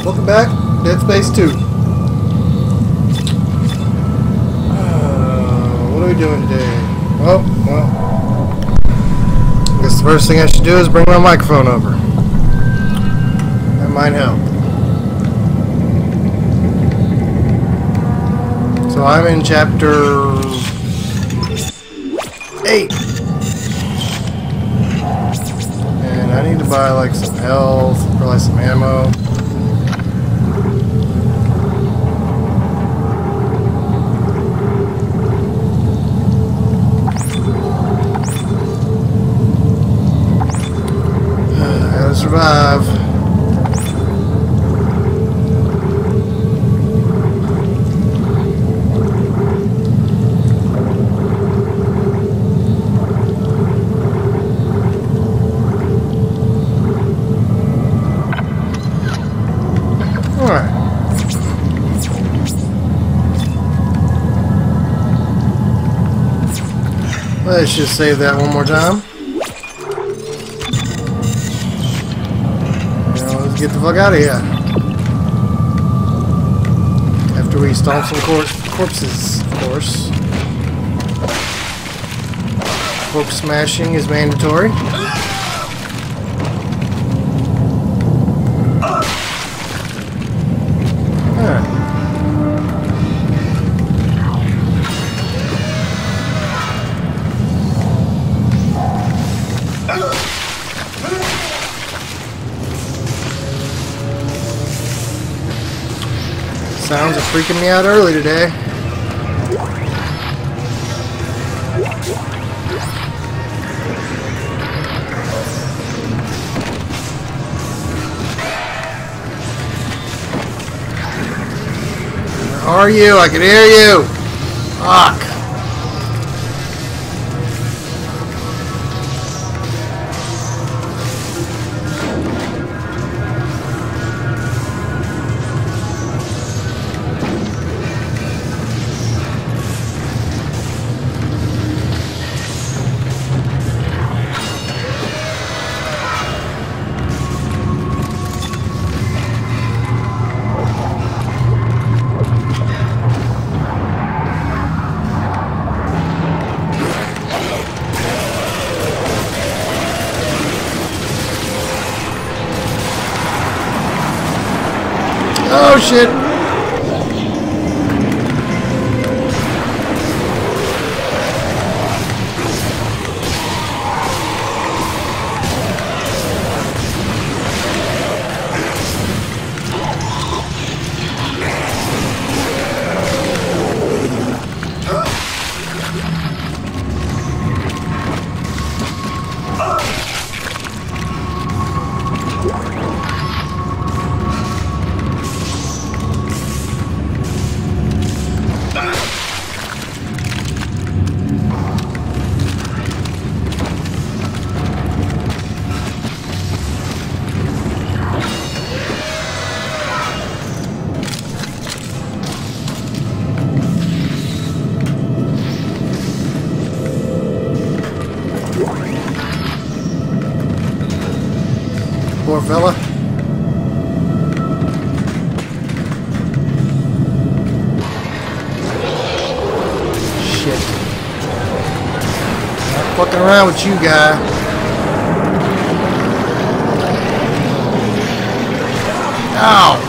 Welcome back, Dead Space 2. What are we doing today? Oh, well. I guess the first thing I should do is bring my microphone over. That might help. So I'm in chapter 8. And I need to buy like some health, probably some ammo. Survive. Alright. Let's just save that one more time. Get the fuck out of here. After we stomp some corpses, of course. Corpse smashing is mandatory. Alright. Sounds are freaking me out early today. Where are you? I can hear you! Fuck! Oh shit! Poor fella. Shit. Not fucking around with you, guy. Ow!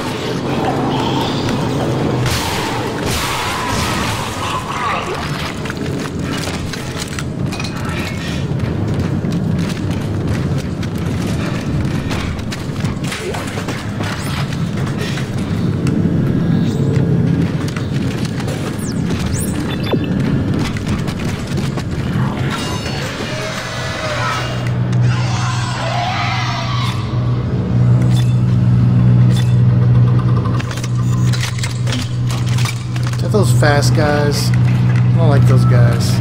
Those fast guys. I don't like those guys.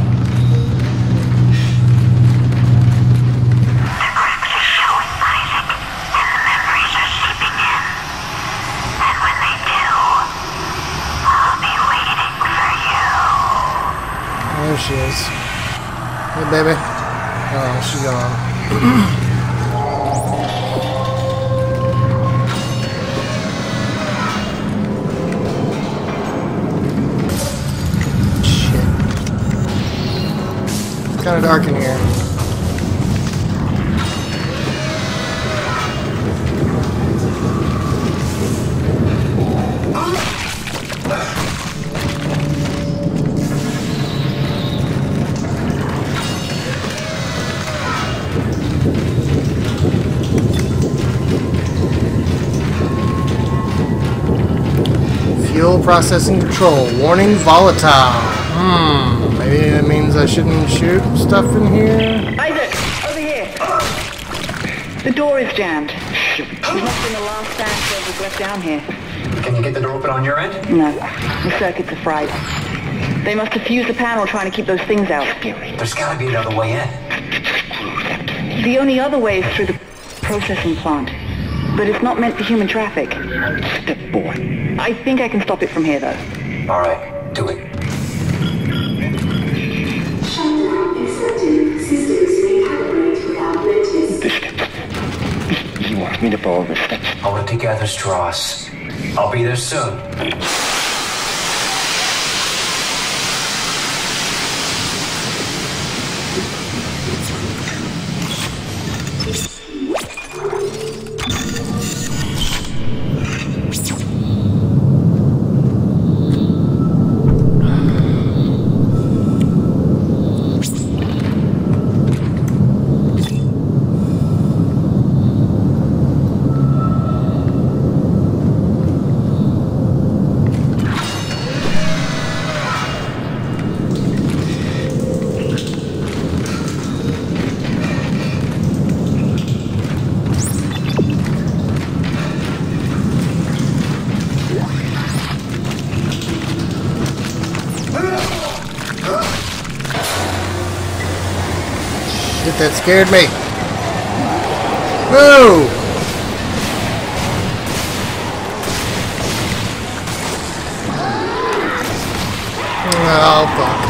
There she is. Hey, baby. Oh, she's gone. kind of dark in here. Fuel processing control. Warning volatile. Maybe that means I shouldn't shoot stuff in here? Isaac, over here. The door is jammed. This must have been the last stand servers left down here. Can you get the door open on your end? No, the circuits are fried. They must have fused the panel trying to keep those things out. There's gotta be another way in. The only other way is through the processing plant. But it's not meant for human traffic. Step boy. I think I can stop it from here, though. Alright, do it. You want me to follow this? Hold it together, Strauss. I'll be there soon. That scared me. Whoa! Oh, fuck.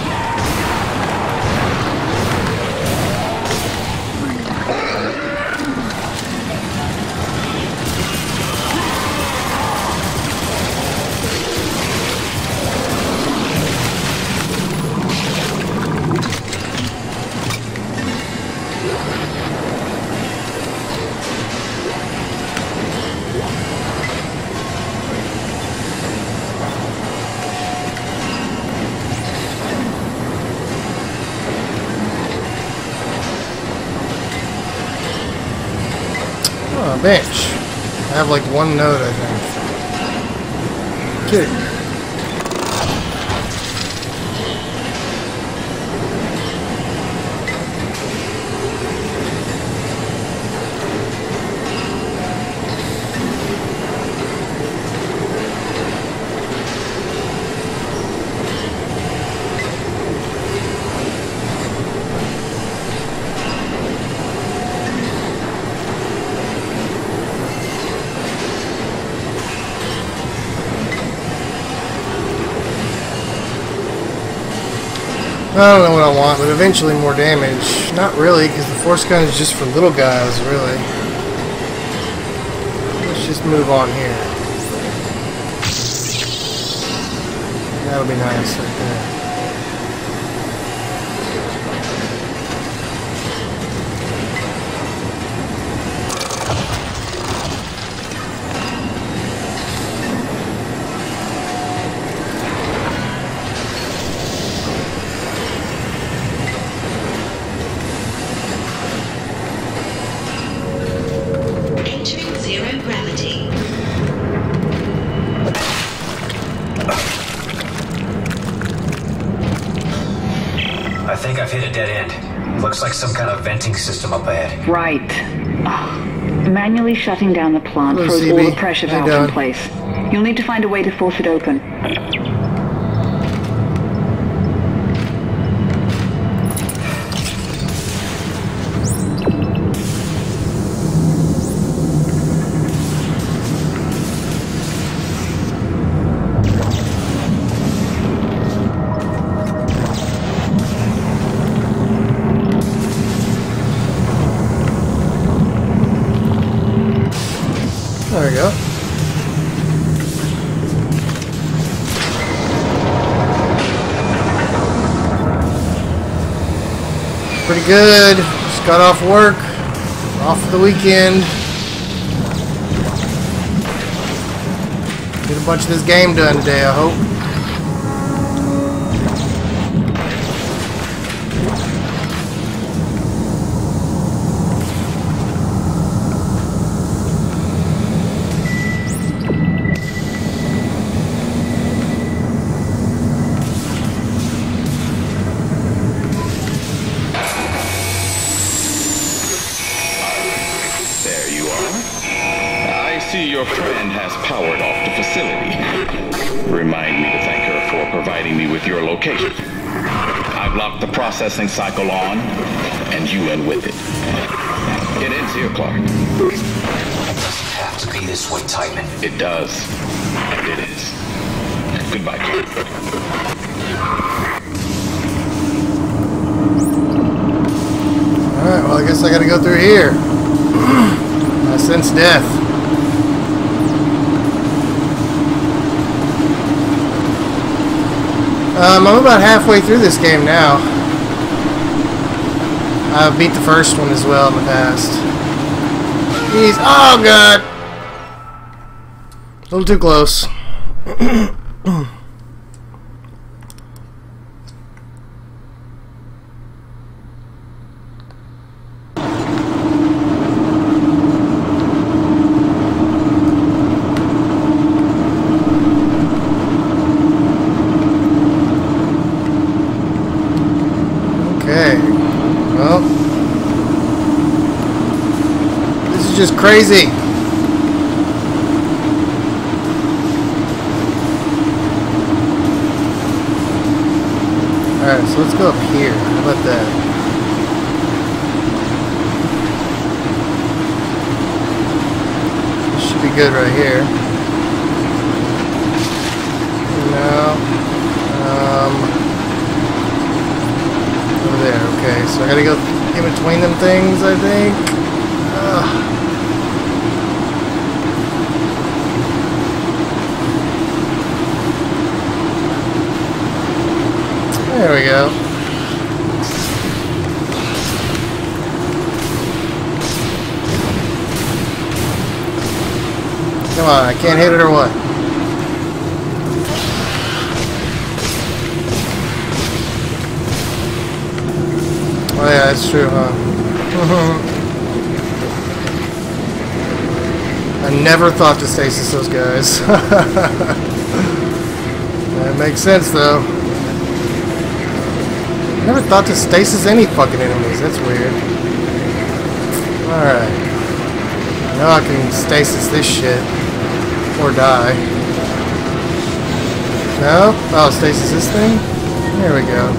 Oh, bench. I have like one note, I think. Kidding. I don't know what I want, but eventually more damage. Not really, because the force gun is just for little guys, really. Let's just move on here. That'll be nice right there. I think I've hit a dead end. Looks like some kind of venting system up ahead. Right. Manually shutting down the plant Hello, throws CB. all the pressure How you valves in doing? place. You'll need to find a way to force it open. There we go. pretty good. Just got off work. Off for the weekend. Get a bunch of this game done today, I hope. Your friend has powered off the facility. Remind me to thank her for providing me with your location. I've locked the processing cycle on, and you in with it. It ends here, Clark. It doesn't have to be this way, Titan. It does. It is. Goodbye, Clark. Alright, well I guess I gotta go through here. I sense death. I'm about halfway through this game now. I beat the first one as well in the past. Jeez. Oh god! A little too close. Well, this is just crazy. Alright, so let's go up here. How about that? This should be good right here. No. Over there, okay. So I gotta go in between them things, I think. Ugh. There we go. Come on, I can't hit it or what? Oh yeah, that's true, huh? I never thought to stasis those guys. That makes sense though. Never thought to stasis any fucking enemies. That's weird. Alright. Now I can stasis this shit. Or die. No? Oh, stasis this thing? There we go.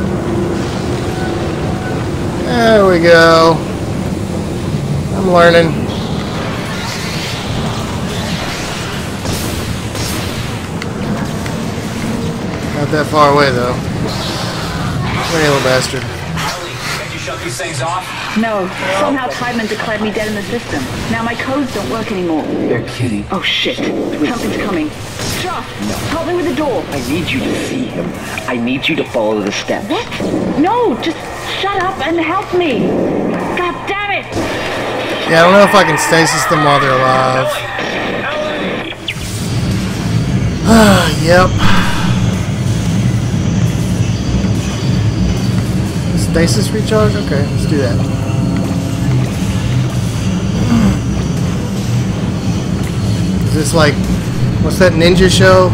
There we go. I'm learning. Not that far away though. Hey, little bastard. Ellie, can't you shut these things off? No. Somehow Tideman declared me dead in the system. Now my codes don't work anymore. You're kidding. Oh shit. Something's coming. Josh, help me with the door. I need you to see him. I need you to follow the steps. What? No, just shut up and help me. God damn it. Yeah, I don't know if I can stasis them while they're alive. Yep. Stasis recharge? Okay, let's do that. Is this like, what's that ninja show?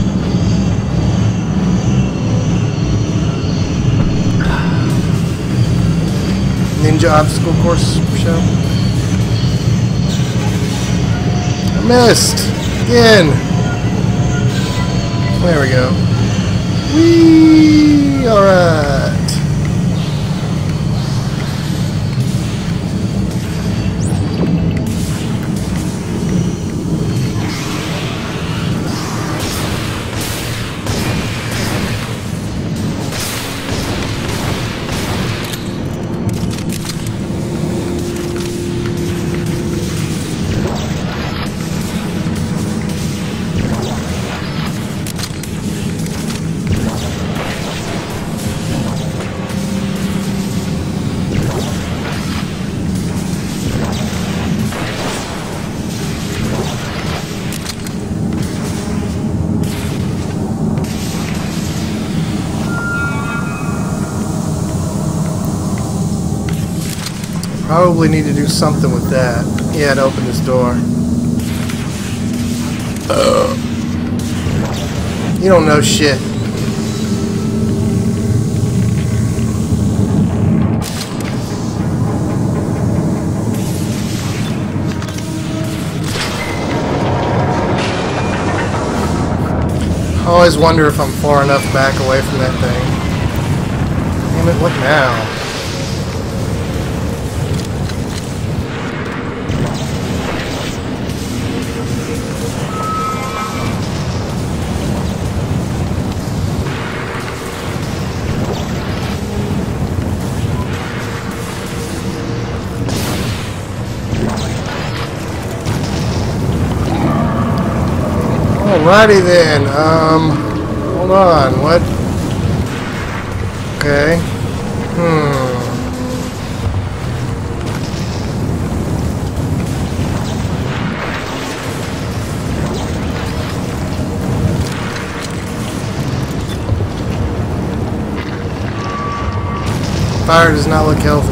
Ninja obstacle course show? I missed! Again! There we go. Whee! Alright. Probably need to do something with that. Yeah, to open this door. You don't know shit. I always wonder if I'm far enough back away from that thing. Damn it, what now? Alrighty then, hold on, what? Okay. Fire does not look healthy.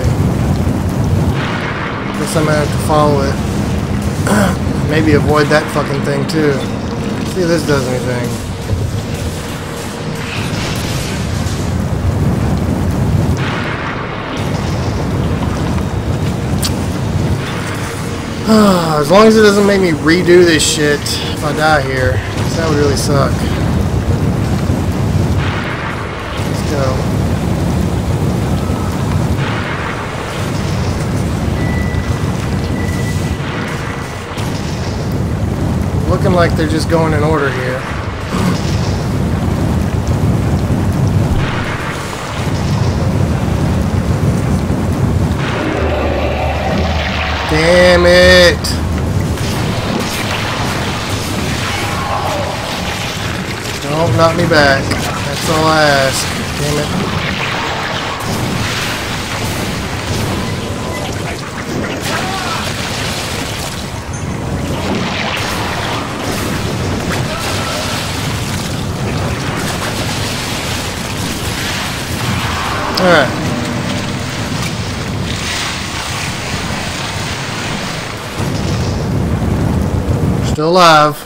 Guess I'm gonna have to follow it. Maybe avoid that fucking thing too. See if this does anything. As long as it doesn't make me redo this shit if I die here, 'cause that would really suck. Let's go. Looking like they're just going in order here. Damn it! Don't knock me back. That's all I ask. Damn it. Alright. Still alive.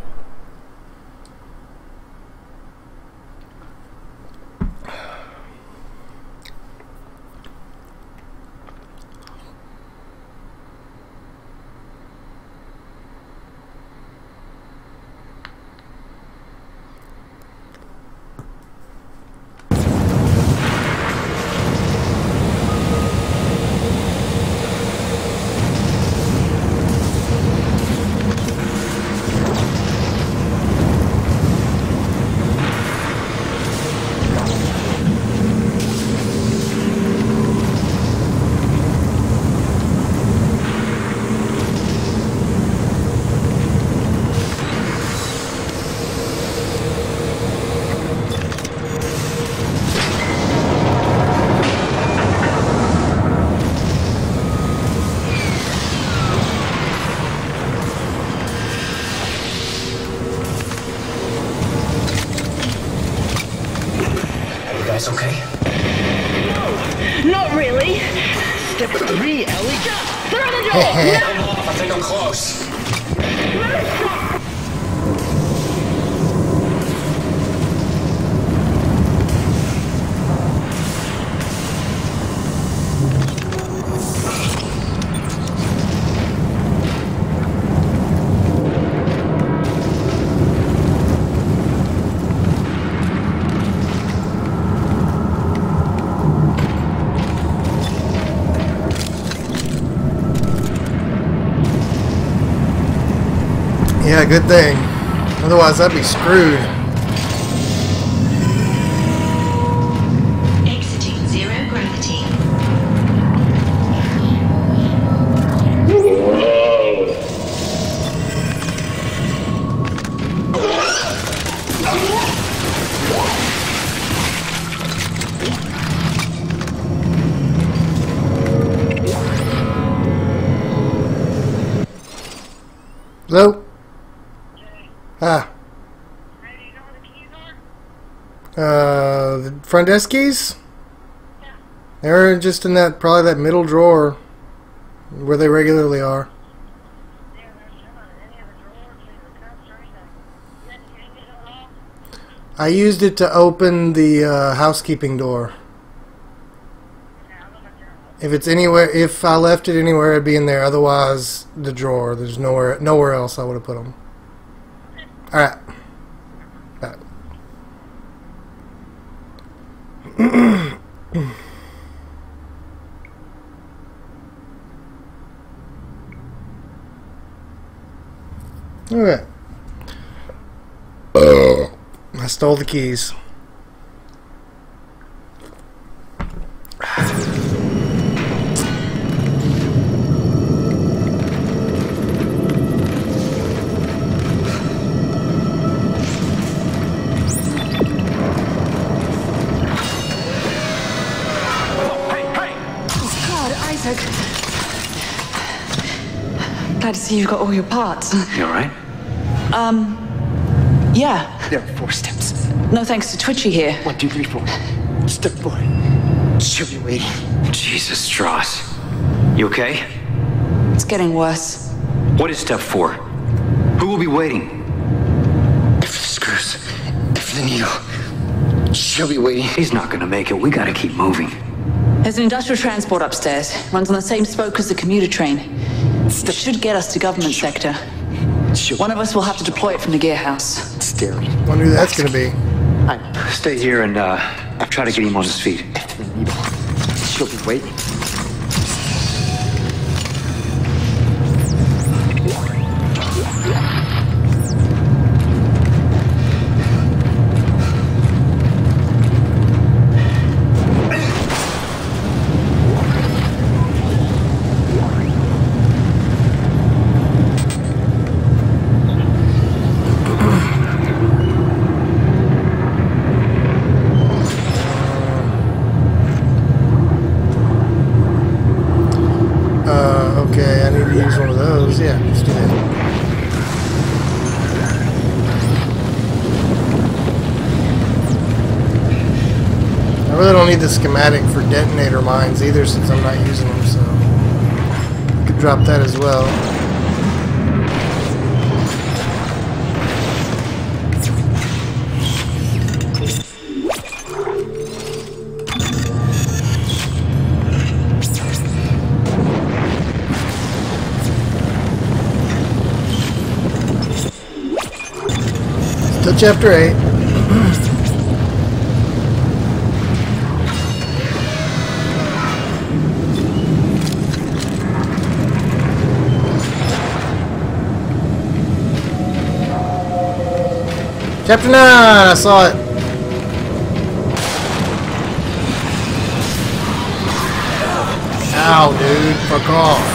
Okay? No, not really. Step 3, Ellie. Through the door! I think I'm close. Yeah, good thing. Otherwise, I'd be screwed. Exiting 0 gravity. Hello? Ah. The front desk keys? They're just in that, probably that middle drawer. Where they regularly are. I used it to open the housekeeping door. If it's anywhere, if I left it anywhere, it'd be in there. Otherwise, the drawer. There's nowhere else I would have put them. All right. Back. Okay. I stole the keys. Glad to see you've got all your parts. You alright? Yeah. There are 4 steps. No thanks to Twitchy here. 1, 2, 3, 4. Step 4. She'll be waiting. Jesus, Strauss. You okay? It's getting worse. What is step 4? Who will be waiting? F the screws. F the needle. She'll be waiting. He's not gonna make it. We gotta keep moving. There's an industrial transport upstairs. Runs on the same spoke as the commuter train. It should get us to government sector. One of us will have to deploy it from the gear house. Staring. Wonder who that's gonna be. Stay here and try to get him on his feet. F the needle. She'll be waiting. Okay, I need to use one of those. Yeah, let's do that. I really don't need the schematic for detonator mines either, since I'm not using them, so I could drop that as well. Still chapter 8. Chapter 9, I saw it. Ow, dude, fuck off.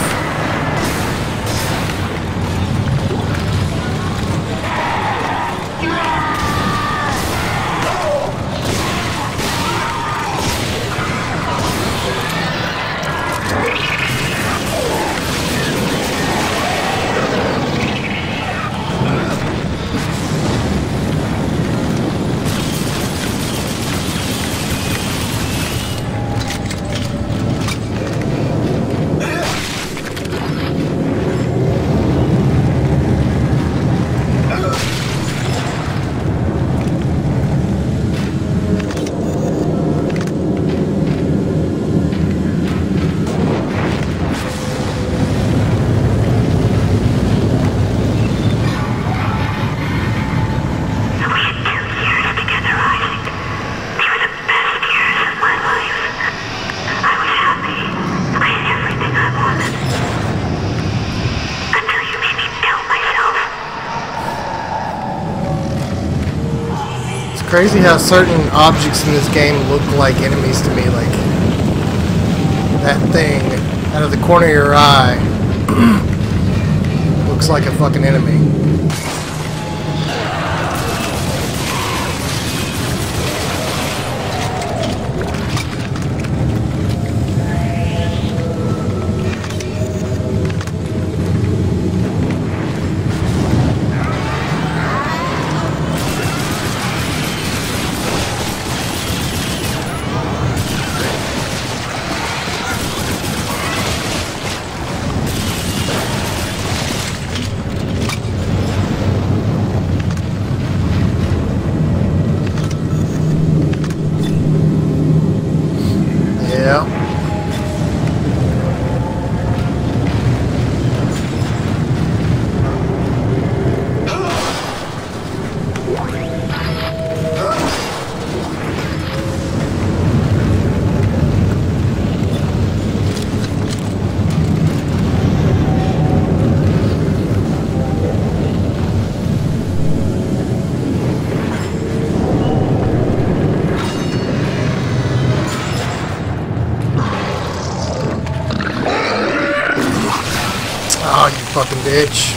Crazy how certain objects in this game look like enemies to me, like that thing out of the corner of your eye looks like a fucking enemy. bitch.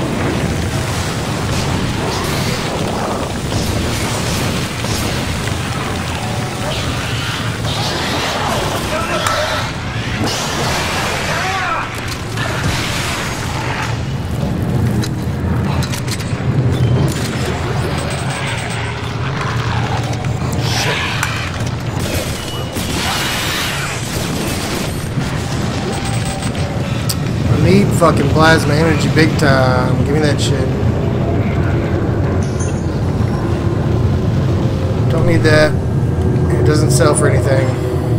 Need fucking plasma energy big time. Give me that shit. Don't need that. It doesn't sell for anything.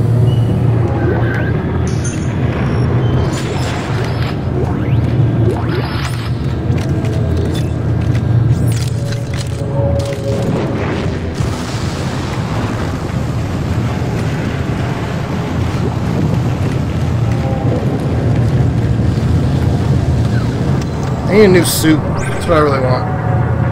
I need a new suit. That's what I really want.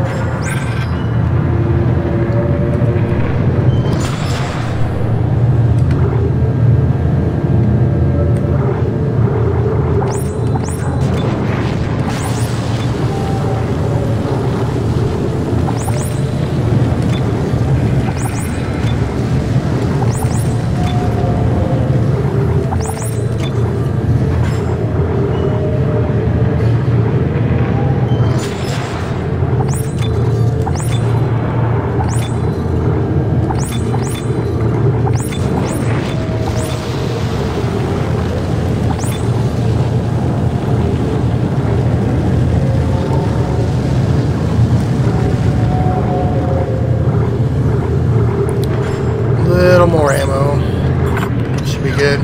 Little more ammo. Should be good.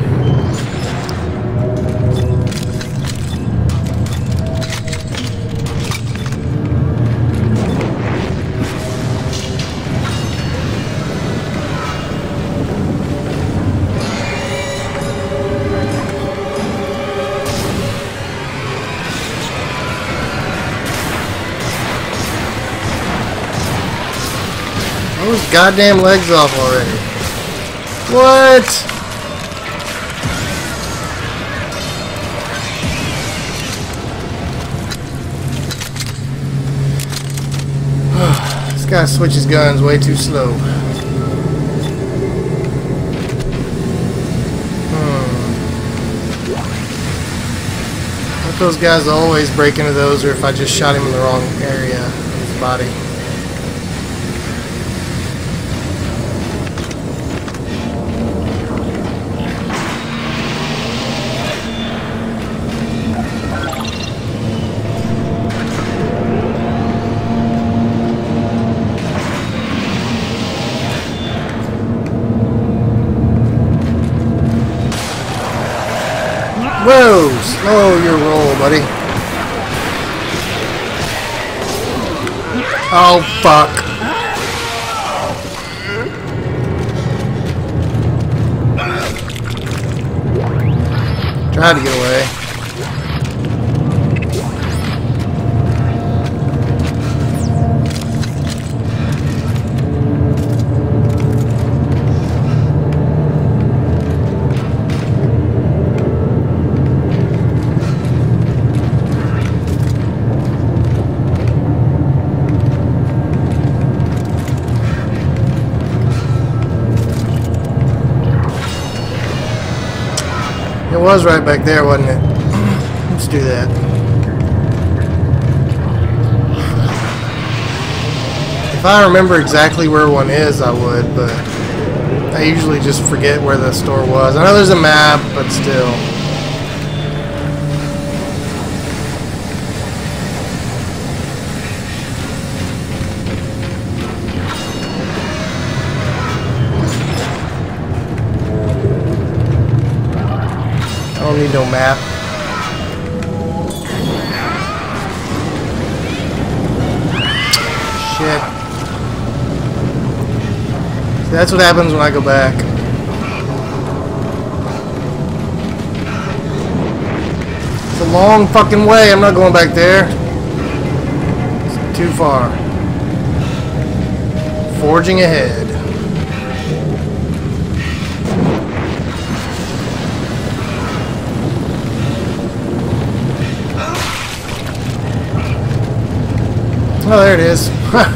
Those goddamn legs off already. What? This guy switches guns way too slow. If those guys always break into those, or if I just shot him in the wrong area of his body. Whoa! Slow your roll, buddy. Oh, fuck. Tried to get away. It was right back there, wasn't it? Let's do that. If I remember exactly where one is, I would, but I usually just forget where the store was. I know there's a map, but still. I don't need no map. Shit. See, that's what happens when I go back. It's a long fucking way. I'm not going back there. It's too far. Forging ahead. Oh, there it is.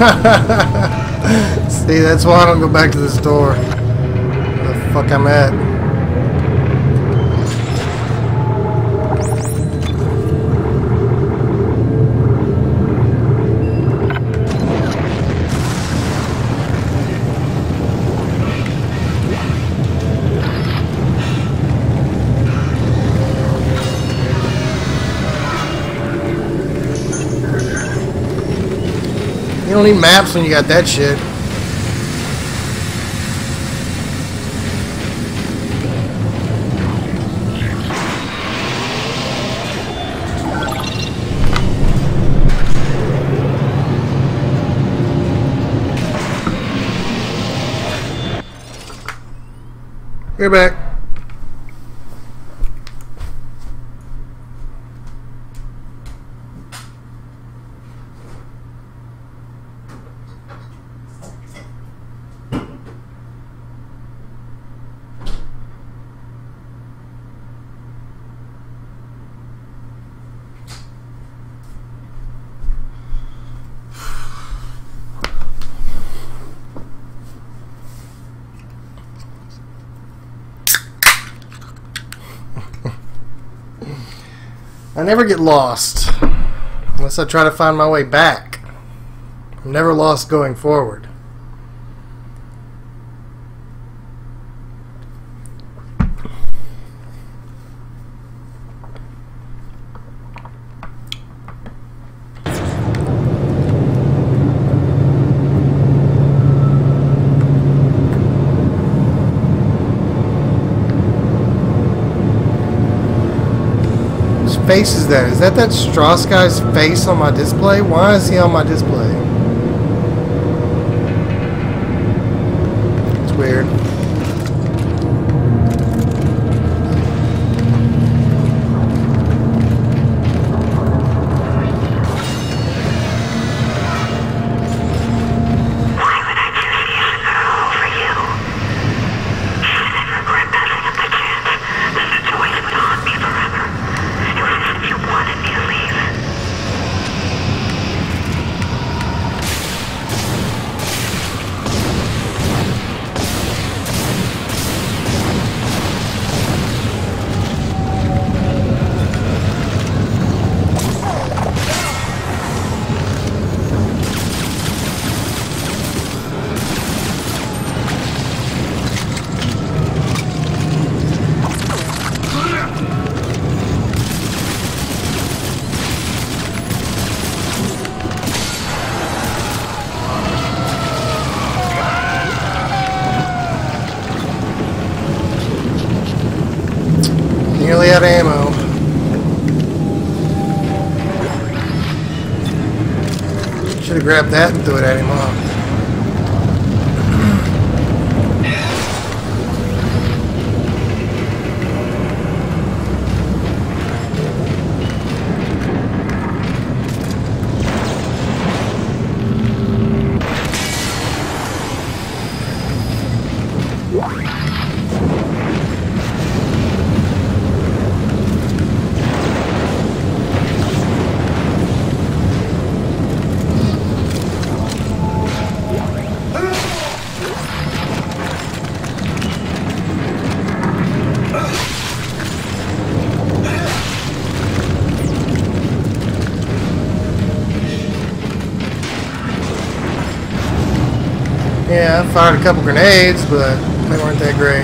See, that's why I don't go back to the store. Where the fuck I'm at. You don't need maps when you got that shit. You're back. I never get lost unless I try to find my way back. I'm never lost going forward. Face is that? Is that Strauss guy's face on my display? Why is he on my display? It's weird. Nearly out of ammo. Should have grabbed that and threw it at him, huh? Yeah, I fired a couple grenades, but they weren't that great.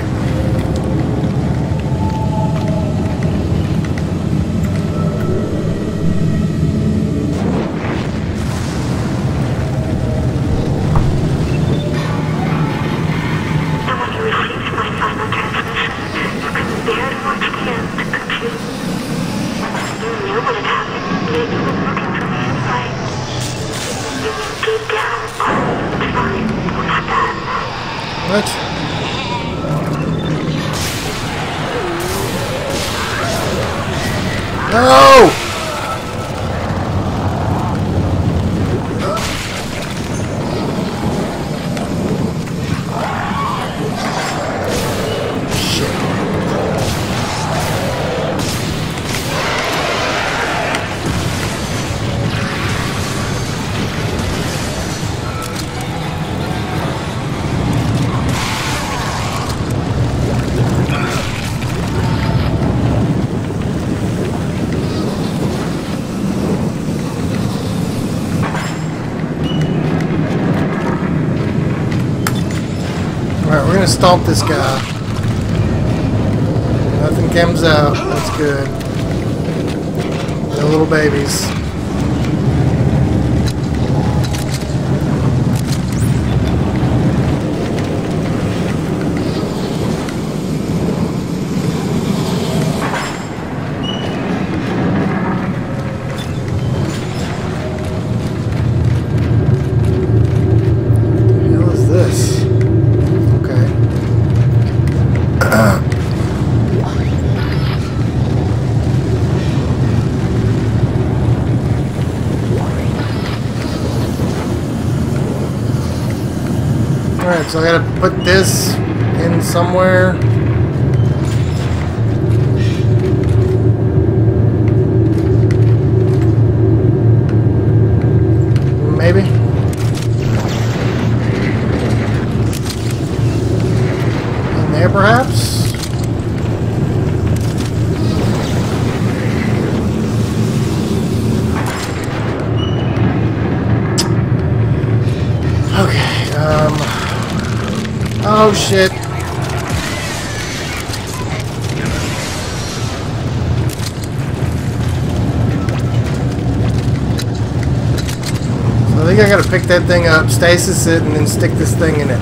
What? No! gonna stomp this guy. Nothing comes out. That's good. No little babies. Alright, so I gotta put this in somewhere. Maybe. In there, perhaps? Oh shit. So I think I gotta pick that thing up, stasis it, and then stick this thing in it.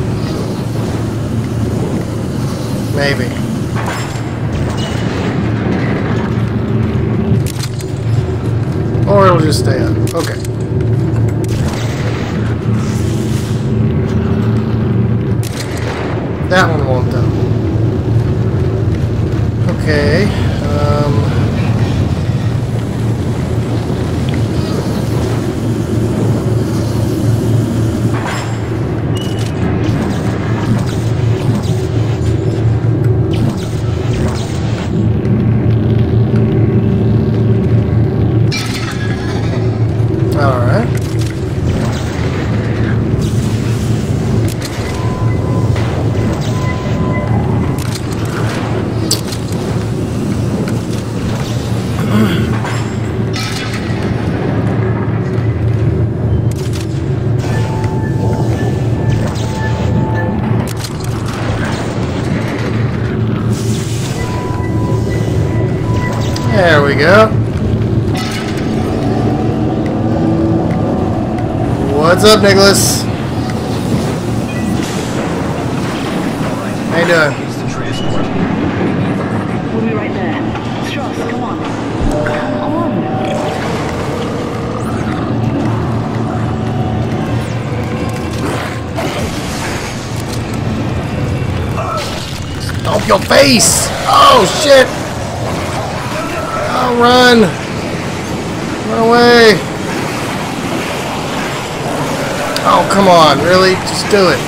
Maybe. Or it'll just stay up. Okay. That one won't though. Okay. All right. There we go. What's up, Nicholas? How you doing? We'll be right there. Strauss, come on. Come on. Stomp your face! Oh shit! Oh, run! Run away! Oh, come on, really? Just do it.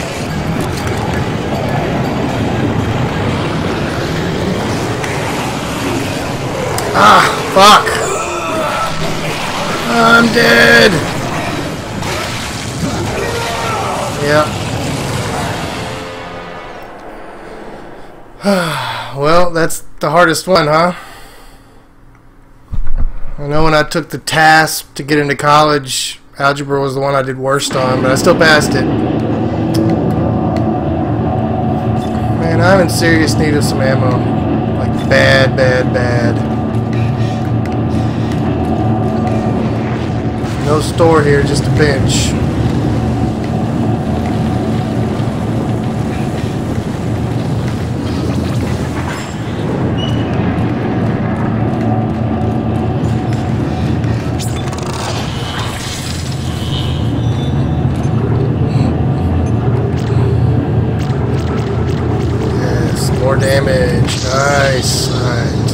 Ah, fuck! I'm dead! Yeah. Well, that's the hardest one, huh? I know when I took the task to get into college, algebra was the one I did worst on, but I still passed it. Man, I'm in serious need of some ammo. Like, bad, bad, bad. No store here, just a bench. More damage. Nice. Alright.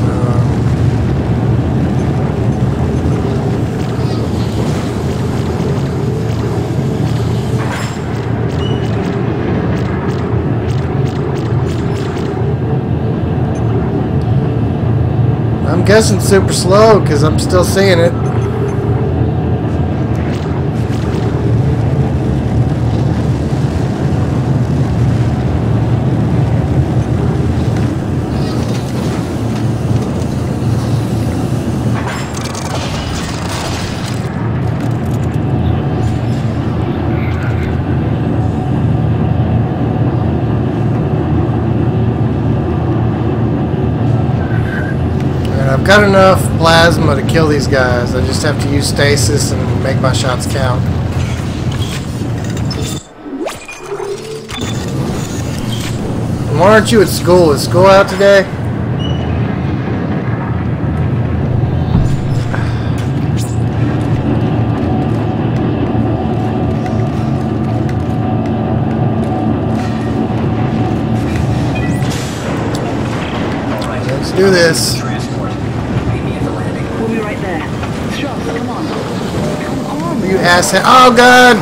I'm guessing super slow because I'm still seeing it. got enough plasma to kill these guys. I just have to use stasis and make my shots count. And why aren't you at school? Is school out today? Let's do this. We'll be right there. Strauss, come on. Come on. You asshat. Oh, God!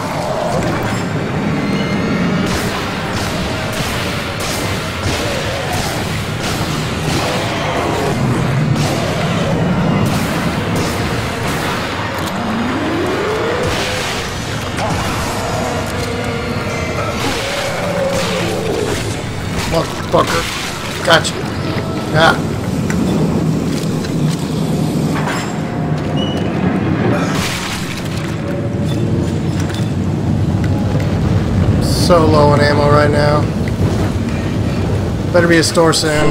Motherfucker. Gotcha. Ah. So low on ammo right now. Better be a store soon.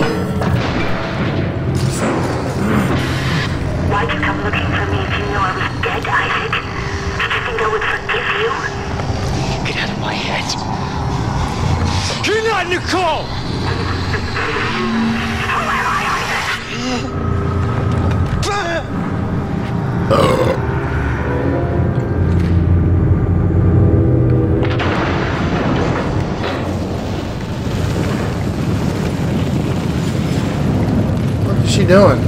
Why'd you come looking for me if you knew I was dead, Isaac? Did you think I would forgive you? Get out of my head. You're not Nicole! What is she doing?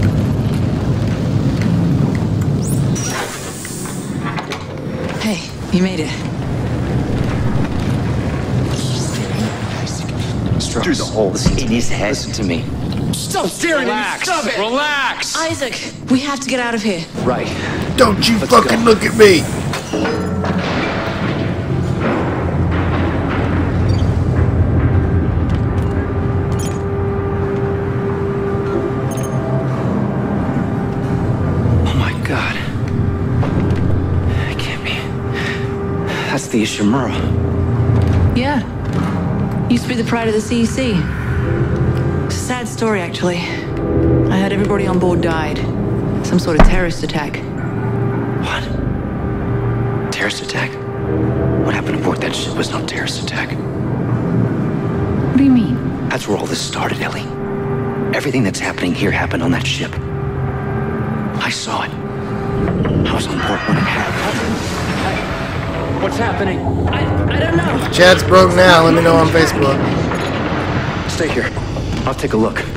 Hey, you made it. Through the holes in his head. Listen to me. Stop staring at me! Stop it! Relax! Isaac, we have to get out of here. Right. Don't you Let's fucking go. look at me! Oh my God. It can't be. That's the Ishimura. Yeah. Used to be the pride of the CEC. It's a sad story, actually. I heard everybody on board died. Some sort of terrorist attack. What? Terrorist attack? What happened aboard that ship was no terrorist attack. What do you mean? That's where all this started, Ellie. Everything that's happening here happened on that ship. I saw it. I was on board when it happened. What's happening? I don't know. Chat's broke now. Let me know on Facebook. Stay here. I'll take a look.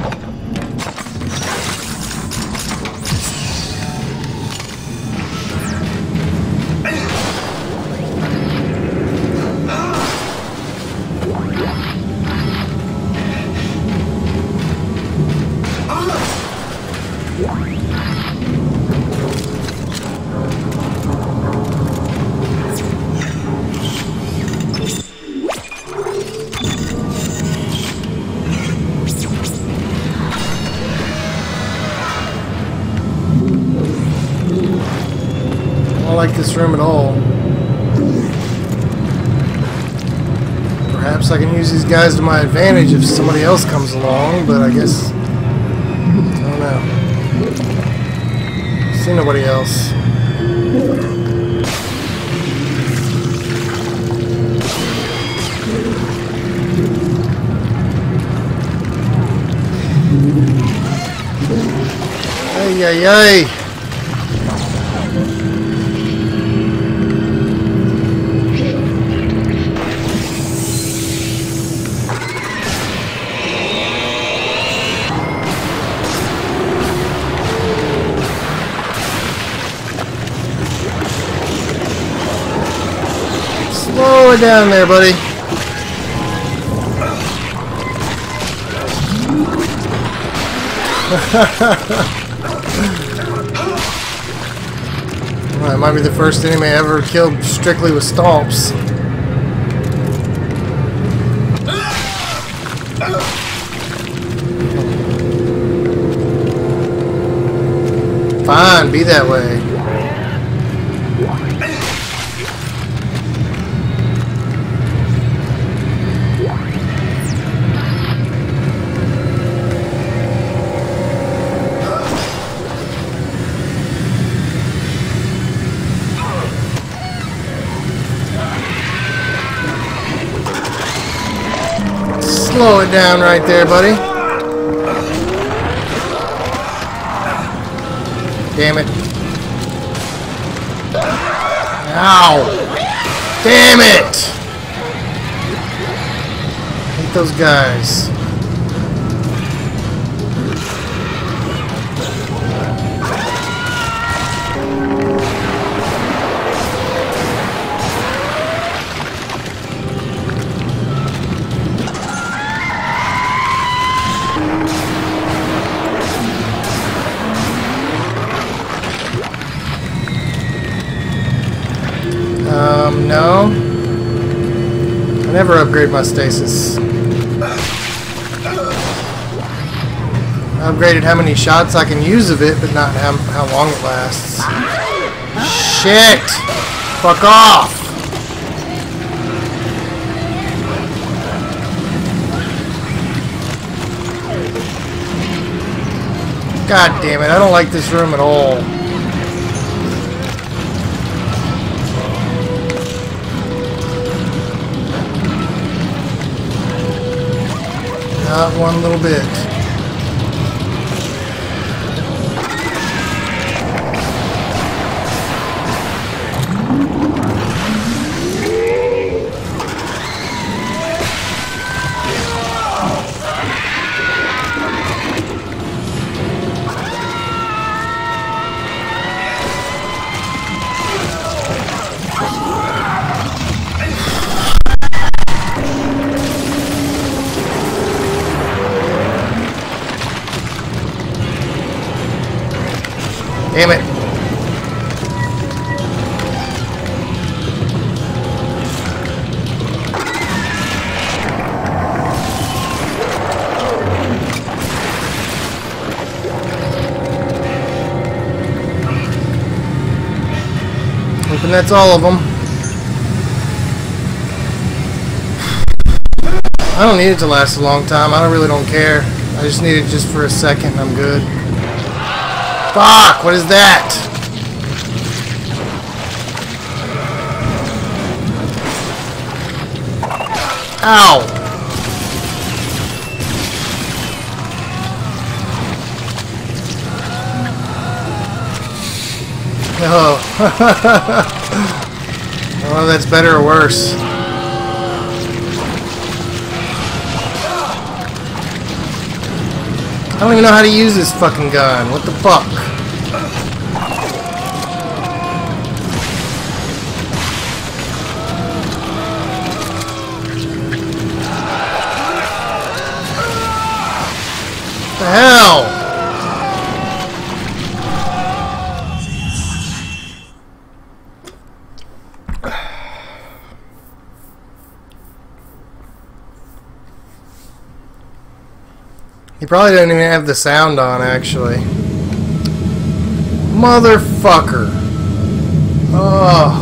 I don't like this room at all. Perhaps I can use these guys to my advantage if somebody else comes along, but I guess... I don't know. See nobody else. Ay, ay, ay. Slow it down there, buddy. Well, that might be the first enemy I ever killed strictly with stomps. Fine, be that way. Slow it down right there, buddy. Damn it. Ow! Damn it! Hate those guys. No. I never upgrade my stasis. I upgraded how many shots I can use of it, but not how long it lasts. Shit! Fuck off! God damn it, I don't like this room at all. Not one little bit. Damn it. Hoping that's all of them. I don't need it to last a long time. I really don't care. I just need it just for a second and I'm good. Fuck! What is that? Ow! Oh. I don't know if that's better or worse. I don't even know how to use this fucking gun. What the fuck? What the hell? He probably doesn't even have the sound on, actually. Motherfucker. Oh.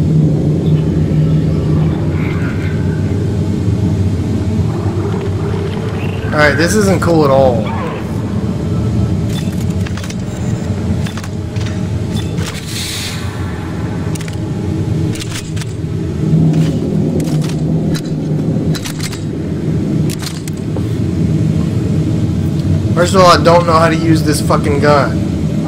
Alright, this isn't cool at all. First of all, I don't know how to use this fucking gun.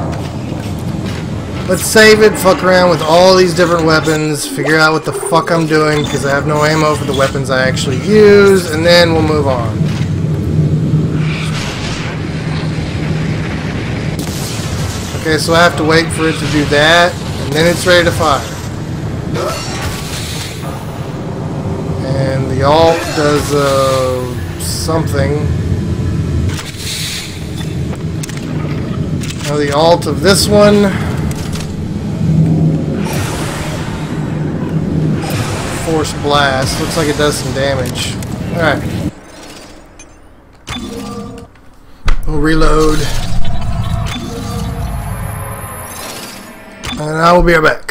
Let's save it, fuck around with all these different weapons, figure out what the fuck I'm doing, because I have no ammo for the weapons I actually use, and then we'll move on. Okay, so I have to wait for it to do that, and then it's ready to fire. And the alt does something. Now the alt of this one. Force blast. Looks like it does some damage. Alright. We'll reload. And I will be right back.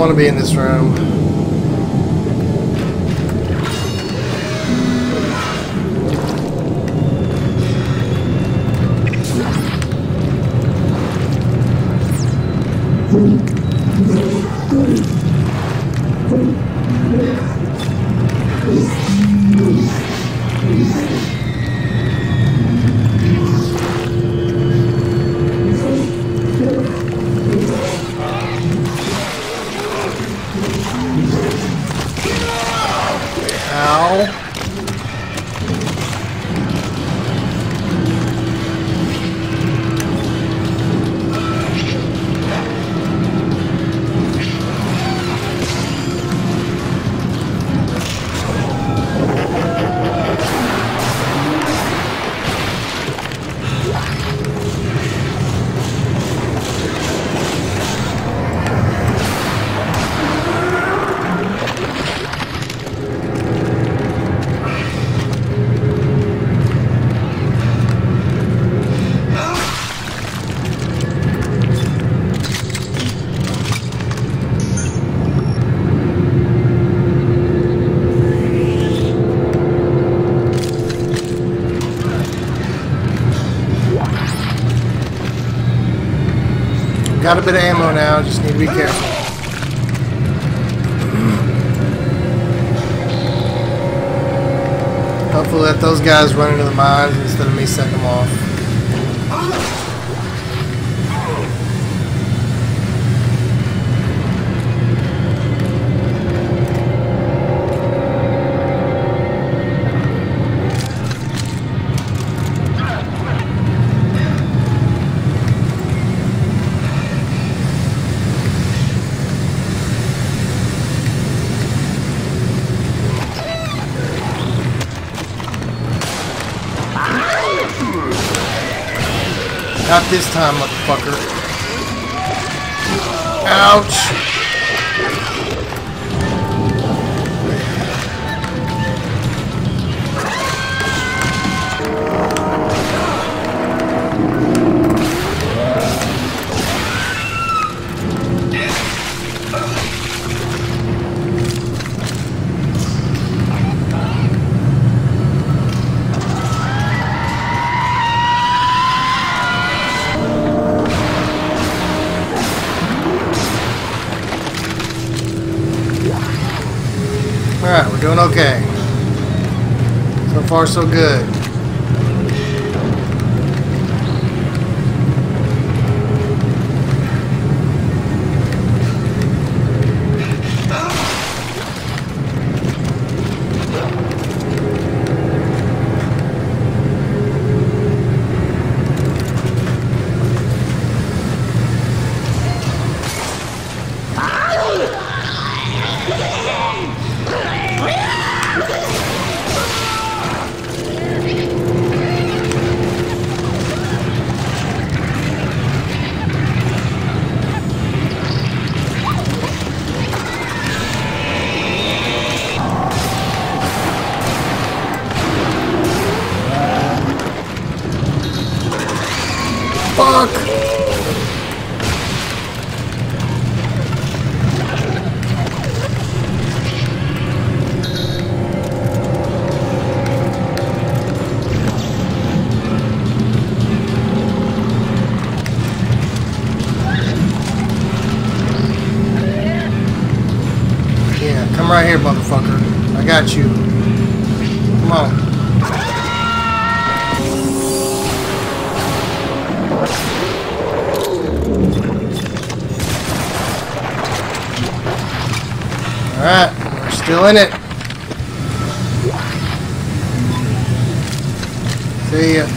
want to be in this room. Got a bit of ammo now, just need to be careful. Hopefully let those guys run into the mines instead of me setting them off. Not this time, motherfucker. Ouch! Alright, we're doing okay. So far, so good. Fuck! Yeah, come right here, motherfucker. I got you. Come on. Alright, we're still in it. See ya.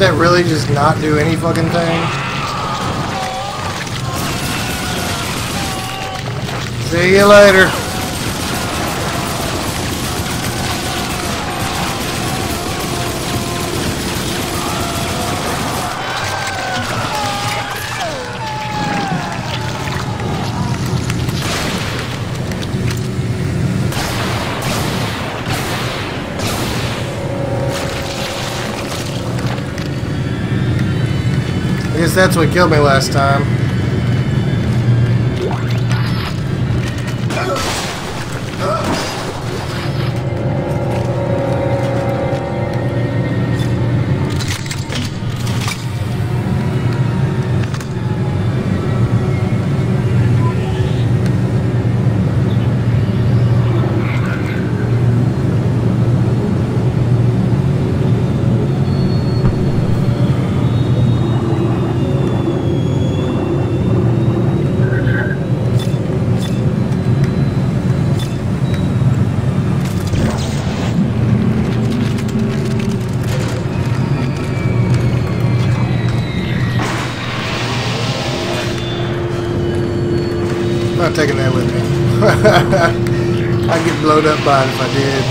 that really just not do any fucking thing? See you later. I guess that's what killed me last time. I'm not taking that with me. I'd get blowed up by it if I did.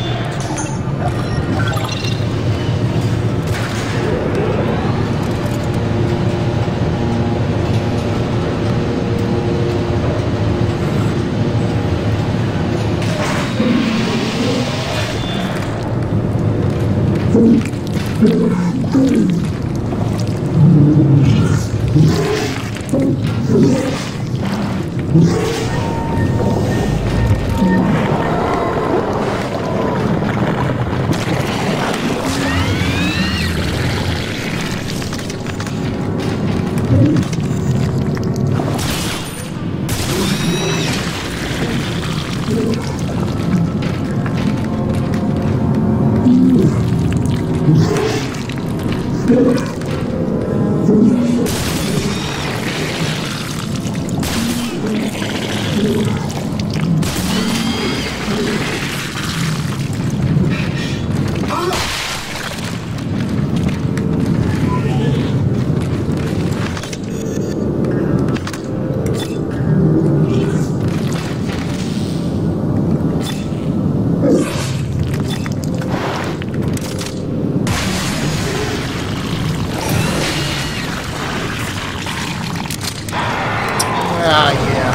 Ah, yeah.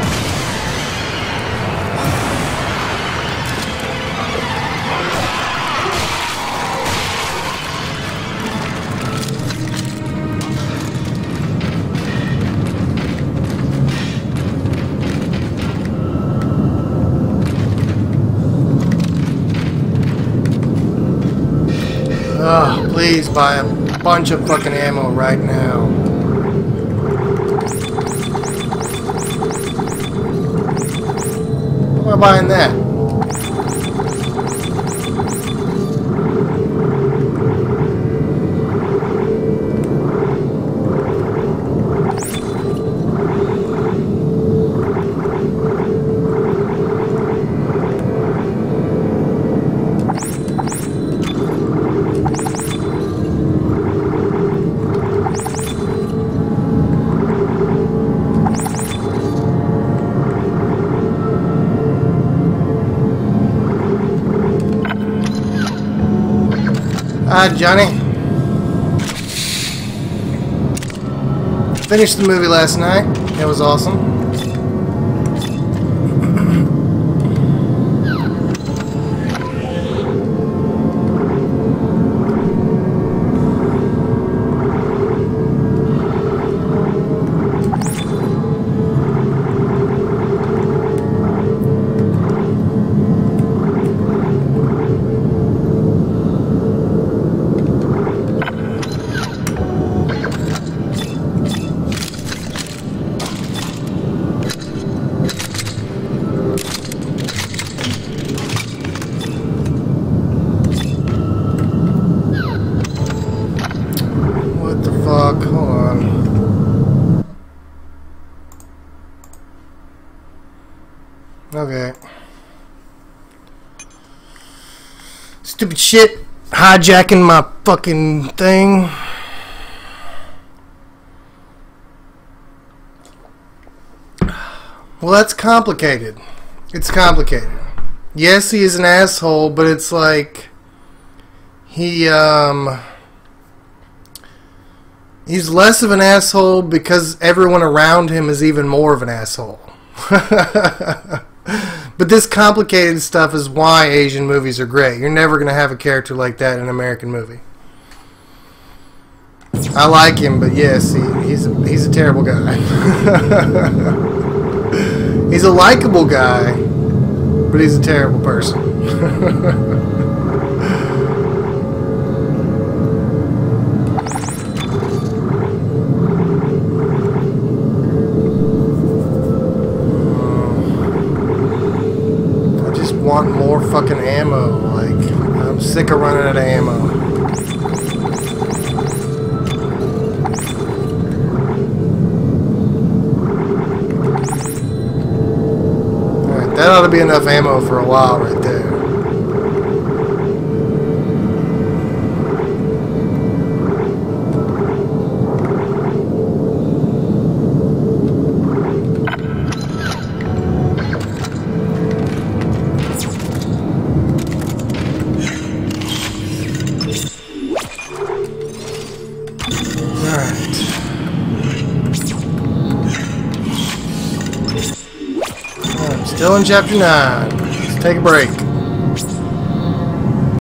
Oh, please buy a bunch of fucking ammo right now. Why am I buying that? Hi, Johnny. Finished the movie last night. It was awesome. Fuck, hold on. Okay. Stupid shit. hijacking my fucking thing. Well, that's complicated. It's complicated. Yes, he is an asshole, but it's like he's less of an asshole because everyone around him is even more of an asshole. But this complicated stuff is why Asian movies are great. You're never going to have a character like that in an American movie. I like him, but yes, he's a terrible guy. He's a likable guy, but he's a terrible person. I just want more fucking ammo. Like, I'm sick of running out of ammo. That ought to be enough ammo for a while right there. Still in chapter 9. Let's take a break.